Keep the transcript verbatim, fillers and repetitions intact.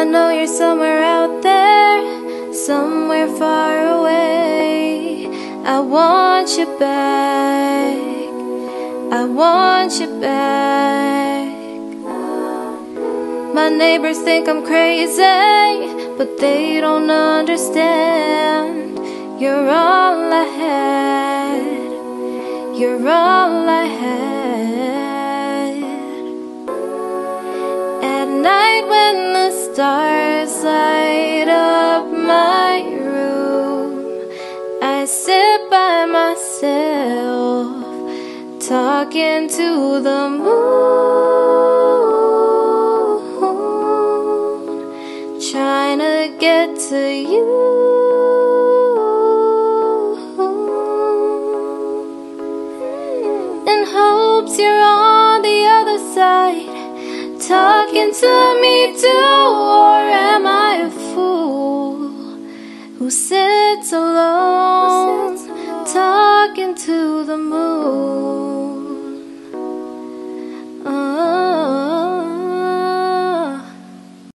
know you're somewhere out there, somewhere far away. I want you back, I want you back. My neighbors think I'm crazy, but they don't understand. You're all I had, you're all I had. At night when the stars light up my room, I sit by myself, talking to the moon, trying to get to you. In hopes you're on the other side, talking to me too. Or am I a fool who sits alone, talking to the moon?